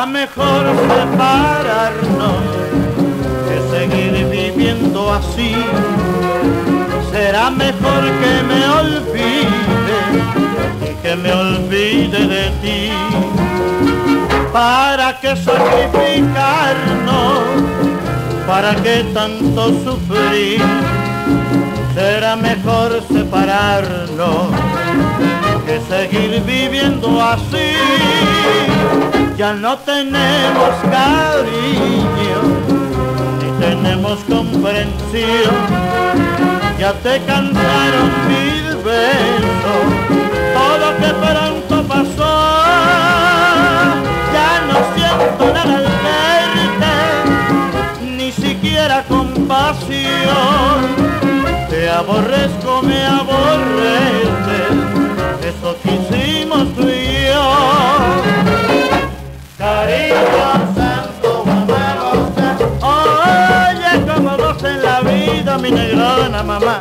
Será mejor separarnos que seguir viviendo así. Será mejor que me olvide y que me olvide de ti. ¿Para qué sacrificarnos? ¿Para qué tanto sufrir? Será mejor separarnos que seguir viviendo así. Ya no tenemos cariño, ni tenemos comprensión. Ya te cansaron mis besos, todo que pronto pasó. Ya no siento nada al verte, ni siquiera compasión. Te aborrezco, me aborreces, eso que hicimos tú y yo. Cariño santo, oye como goza en la vida mi negrona mamá.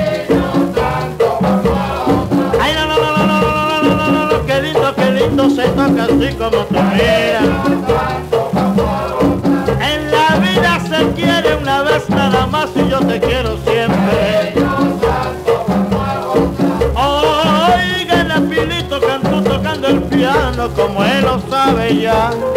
Ay no, no, no, no, no, no, no, no, no, qué lindo se toca así como tú miras. En la vida se quiere una vez nada más y yo te quiero siempre. Oigan a Pilito Cantú tocando el piano como él lo sabe ya.